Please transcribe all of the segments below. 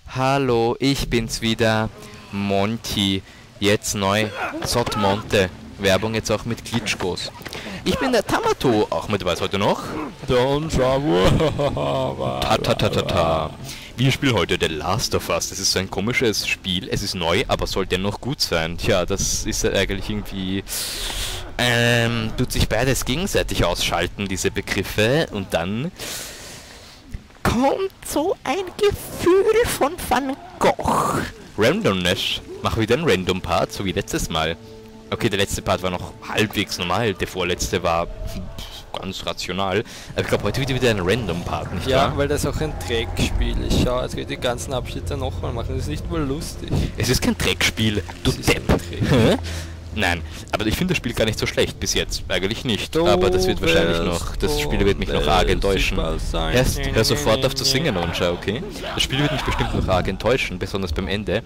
Hallo, ich bin's wieder, Monty. Jetzt neu, Zott Monte. Werbung jetzt auch mit Klitschkos. Ich bin der Tamato, auch mit was heute noch? Don Ta ta ta ta ta. Wir spielen heute The Last of Us. Das ist so ein komisches Spiel. Es ist neu, aber soll dennoch gut sein. Tja, das ist ja eigentlich irgendwie... tut sich beides gegenseitig ausschalten, diese Begriffe. Und dann kommt so ein Gefühl von Van Gogh. Randomness. Mach wieder einen Random Part, so wie letztes Mal. Okay, der letzte Part war noch halbwegs normal. Der vorletzte war ganz rational. Aber ich glaube, heute wird wieder ein Random Part, nicht wahr? Ja, weil das auch ein Dreckspiel ist. Schau, jetzt geht die ganzen Abschnitte nochmal machen. Das ist nicht mal lustig. Es ist kein Dreckspiel, du Es ist Depp. ein Dreck. Nein, aber ich finde das Spiel gar nicht so schlecht bis jetzt. Eigentlich nicht. Aber das wird wahrscheinlich noch... Das Spiel wird mich noch arg enttäuschen. Hör sofort auf zu singen, Onja, okay? Das Spiel wird mich bestimmt noch arg enttäuschen, besonders beim Ende.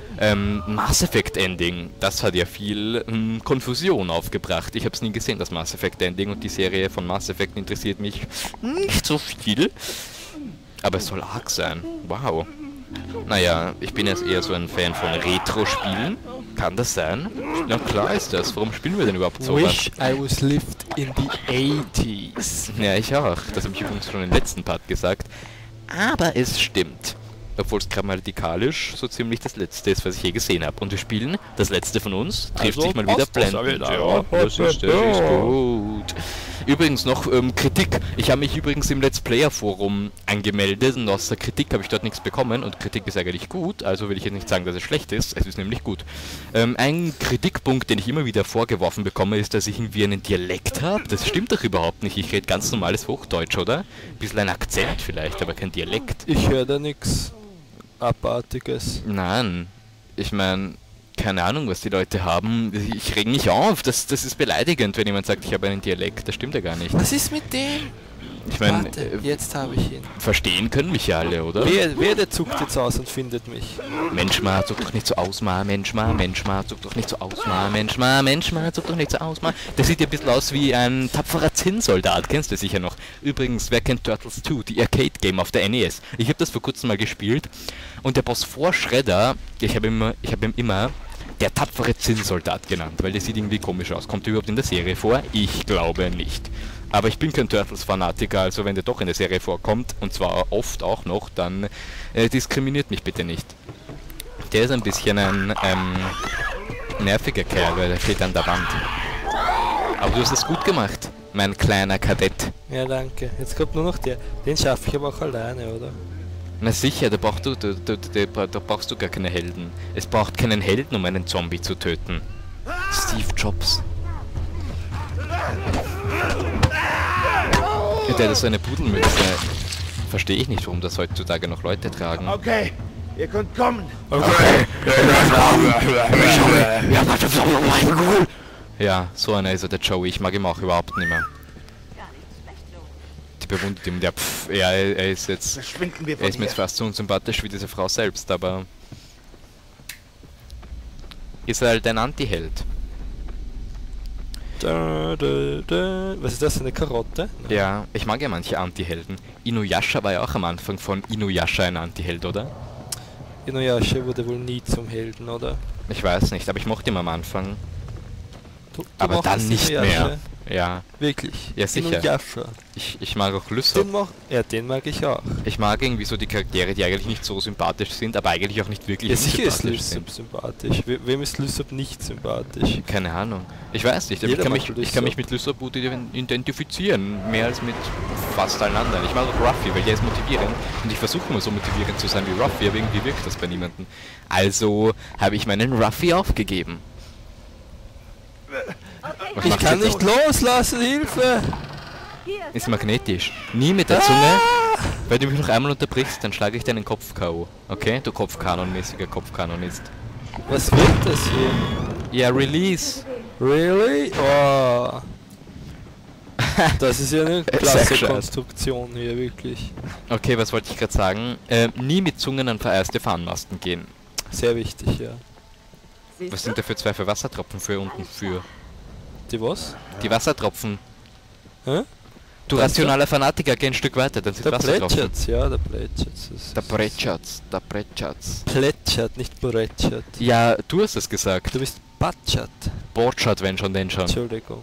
Mass Effect Ending, das hat ja viel Konfusion aufgebracht. Ich habe es nie gesehen, das Mass Effect Ending, und die Serie von Mass Effect interessiert mich nicht so viel. Aber es soll arg sein. Wow. Naja, ich bin jetzt eher so ein Fan von Retro-Spielen. Kann das sein? Na klar ist das. Warum spielen wir denn überhaupt sowas? Wish I was lived in the 80s. Ja, ich auch. Das habe ich übrigens schon im letzten Part gesagt. Aber es stimmt. Obwohl es grammatikalisch so ziemlich das letzte ist, was ich je gesehen habe. Und wir spielen das letzte von uns. Trifft sich mal wieder blendend. Ja, das ist gut. Übrigens noch Kritik. Ich habe mich übrigens im Let's Player Forum angemeldet und aus der Kritik habe ich dort nichts bekommen. Und Kritik ist eigentlich gut, also will ich jetzt nicht sagen, dass es schlecht ist. Es ist nämlich gut. Ein Kritikpunkt, den ich immer wieder vorgeworfen bekomme, ist, dass ich irgendwie einen Dialekt habe. Das stimmt doch überhaupt nicht. Ich rede ganz normales Hochdeutsch, oder? Ein bisschen ein Akzent vielleicht, aber kein Dialekt. Ich höre da nichts Abartiges. Nein, ich meine, keine Ahnung, was die Leute haben. Ich reg mich auf. Das ist beleidigend, wenn jemand sagt, ich habe einen Dialekt. Das stimmt ja gar nicht. Was ist mit dem? Ich meine, Warte, jetzt habe ich ihn. verstehen können mich ja alle, oder? Wer der zuckt jetzt aus und findet mich? Mensch ma, zuck doch nicht so aus, ma, Mensch ma, zuck doch nicht so aus, ma, Mensch ma, zuck doch nicht so aus, ma. Der sieht ja ein bisschen aus wie ein tapferer Zinnsoldat, kennst du sicher noch. Übrigens, wer kennt Turtles 2, die Arcade-Game auf der NES? Ich habe das vor kurzem mal gespielt und der Boss vor Shredder, ich habe ihm immer der tapfere Zinnsoldat genannt, weil der sieht irgendwie komisch aus. Kommt der überhaupt in der Serie vor? Ich glaube nicht. Aber ich bin kein Turtles-Fanatiker, also wenn der doch in der Serie vorkommt, und zwar oft auch noch, dann diskriminiert mich bitte nicht. Der ist ein bisschen ein nerviger Kerl, weil der steht an der Wand. Aber du hast es gut gemacht, mein kleiner Kadett. Ja, danke. Jetzt kommt nur noch der. Den schaffe ich aber auch alleine, oder? Na sicher, da brauchst du gar keine Helden. Es braucht keinen Helden, um einen Zombie zu töten. Steve Jobs. Der hat so eine Pudelmütze. Verstehe ich nicht, warum das heutzutage noch Leute tragen. Okay, ihr könnt kommen. Ja, so einer ist er, der Joey. Ich mag ihn auch überhaupt nicht mehr. Die bewundert ihn. Er ist jetzt... Verschwinden wir Er von ist mir hier. jetzt fast so unsympathisch wie diese Frau selbst, aber... Ist er halt ein Anti-Held. Was ist das, eine Karotte? Ja, ich mag ja manche Anti-Helden. Inuyasha war ja auch am Anfang von Inuyasha ein Anti-Held, oder? Inuyasha wurde wohl nie zum Helden, oder? Ich weiß nicht, aber ich mochte ihn am Anfang. Du Aber dann mochtest nicht Inuyasha? mehr. Ja, Wirklich? Ja, sicher. Inuyasha. ich mag auch Lysop. Den mag ich auch. Ich mag irgendwie so die Charaktere, die eigentlich nicht so sympathisch sind, aber eigentlich auch nicht wirklich Ja, sicher ist sympathisch Lysop sympathisch. Wem ist Lysop nicht sympathisch? Keine Ahnung. Ich weiß nicht, aber Jeder mag ich kann Lysop. mich mit Lysop gut identifizieren. Mehr als mit fast allen anderen. Ich mag auch Ruffy, weil der ist motivierend. Und ich versuche immer so motivierend zu sein wie Ruffy, aber irgendwie wirkt das bei niemandem. Also habe ich meinen Ruffy aufgegeben. Was Ich machst kann du nicht jetzt? loslassen, Hilfe! Ist magnetisch. Nie mit der Zunge. Wenn du mich noch einmal unterbrichst, dann schlage ich deinen Kopf K.O. Okay? Du Kopfkanonmäßiger Kopfkanonist. Was wird das hier? Ja, Release. Really? Oh. Das ist ja eine klasse Sehr Konstruktion hier, wirklich. Okay, was wollte ich gerade sagen? Nie mit Zungen an vereiste Fahnenmasten gehen. Sehr wichtig, ja. Was sind da für zwei für Wassertropfen für unten für? Die was? Die Wassertropfen. Hä? Du rationaler Fanatiker, geh ein Stück weiter, dann sind Der Wasser drauf. plätschert, ja, der plätschert. Der Bretschatz, der Bretschatz. Plätschert, nicht plätschert. Ja, du hast es gesagt. Du bist patschert. Borchat, wenn schon, denn schon. Entschuldigung.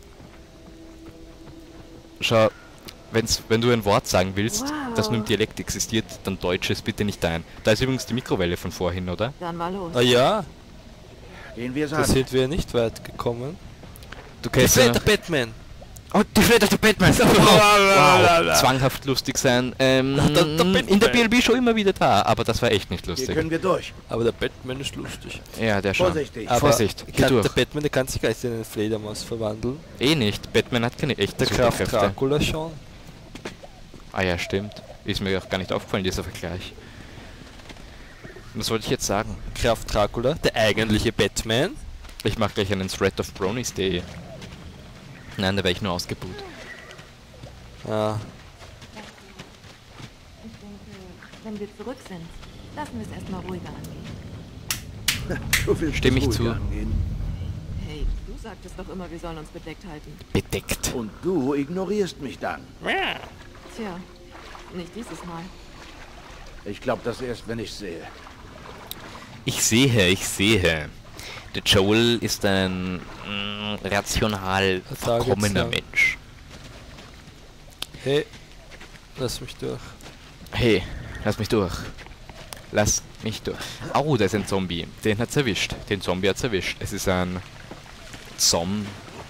Schau, wenn du ein Wort sagen willst, Wow. das nur im Dialekt existiert, dann Deutsch ist bitte nicht dein. Da ist übrigens die Mikrowelle von vorhin, oder? Dann mal los. Ah ja, Gehen wir es da an. sind wir nicht weit gekommen. Du Ich kennst bin ja... der Batman! Oh, die Flatter der Batman! Wow, zwanghaft lustig sein. Der In Batman. der BLB schon immer wieder da, aber das war echt nicht Hier lustig. können wir durch. Aber der Batman ist lustig. Ja, der schon. Vorsichtig. Aber Vorsicht, geh der durch. Batman, der kann sich gar nicht in eine Fledermaus verwandeln. Eh nicht, Batman hat keine echten Der Kraft Superkräfte. Dracula schon. Ah ja, stimmt. Ist mir auch gar nicht aufgefallen, dieser Vergleich. Was wollte ich jetzt sagen? Kraft Dracula, der eigentliche Batman. Ich mache gleich einen Thread of Bronies.de. Nein, da wäre ich nur ausgebuht. Ah, Ich denke, wenn wir zurück sind, lassen wir es erstmal ruhiger angehen. Du willst Stimm es ich ruhig zu. angehen. Hey, du sagtest doch immer, wir sollen uns bedeckt halten. Bedeckt. Und du ignorierst mich dann. Tja, nicht dieses Mal. Ich glaube das erst, wenn ich sehe. Ich sehe. Der Joel ist ein rational verkommener Target, ja. Mensch. hey, lass mich durch. Hey, lass mich durch. Lass mich durch. Au, da ist ein Zombie. Den hat's erwischt. Den Zombie hat's erwischt. Es ist ein Zombie.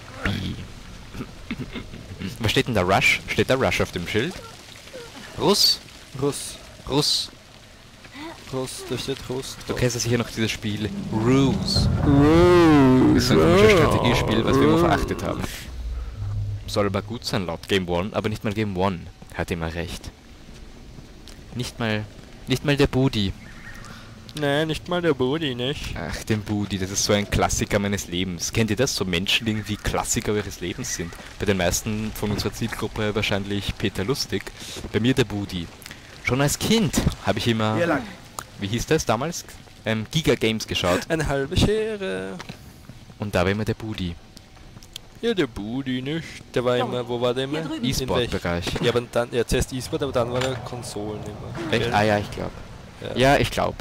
Was steht denn da? Rush? Steht da Rush auf dem Schild? Russ? Russ, Russ. da steht Russ. Du kennst ja sicher noch dieses Spiel Ruse. Das ist ein komisches Strategiespiel, was wir immer verachtet haben. Soll aber gut sein laut Game One, aber nicht mal Game One hat immer recht. Nicht mal der Budi. Nein, nicht mal der Body, nicht? Ach, den Budi, das ist so ein Klassiker meines Lebens. Kennt ihr das? So Menschen, die irgendwie Klassiker eures Lebens sind. Bei den meisten von unserer Zielgruppe wahrscheinlich Peter Lustig. Bei mir der Budi. Schon als Kind habe ich Hier immer, lang. wie hieß das damals? Giga Games geschaut. Eine halbe Schere. Und da war immer der Budi. Ja, der Budi, nicht? Der war immer, wo war der immer? Hier drüben. In E-Sport-Bereich. Ja, aber dann, ja, zuerst E-Sport, aber dann war er Konsolen immer. Echt? Gell? Ah ja, ich glaube. Ja. Ja, ich glaube.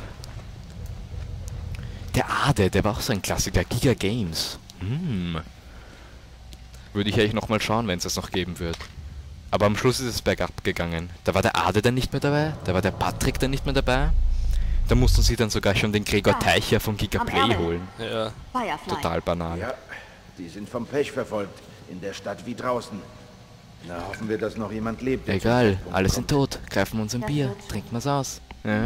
Der Ade, der war auch so ein Klassiker. Giga Games. Würde ich eigentlich nochmal schauen, wenn es das noch geben wird. Aber am Schluss ist es bergab gegangen. Da war der Ade dann nicht mehr dabei. Da war der Patrick dann nicht mehr dabei. Da mussten sie dann sogar schon den Gregor Teicher von Giga Am Play Ärmel. holen. Ja. Firefly. Total banal. Ja, die sind vom Pech verfolgt. In der Stadt wie draußen. Na, hoffen wir, dass noch jemand lebt. der zum Egal, Zeitpunkt alle kommt. sind tot. Greifen wir uns ein Das Bier. wird schon. Trinken wir es aus.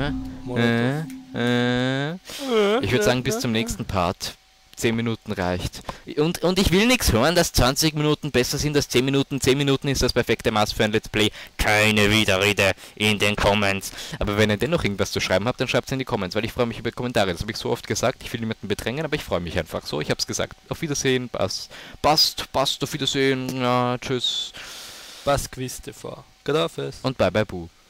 Ich würde sagen, bis zum nächsten Part. 10 Minuten reicht. Und ich will nichts hören, dass 20 Minuten besser sind als 10 Minuten. 10 Minuten ist das perfekte Maß für ein Let's Play. Keine Widerrede in den Comments. Aber wenn ihr dennoch irgendwas zu schreiben habt, dann schreibt es in die Comments, weil ich freue mich über Kommentare. Das habe ich so oft gesagt. Ich will niemanden bedrängen, aber ich freue mich einfach so. Ich habe es gesagt. Auf Wiedersehen. Passt. Auf Wiedersehen. Ja, tschüss. Was quiz TV? Grafes. Und bye bye, Boo.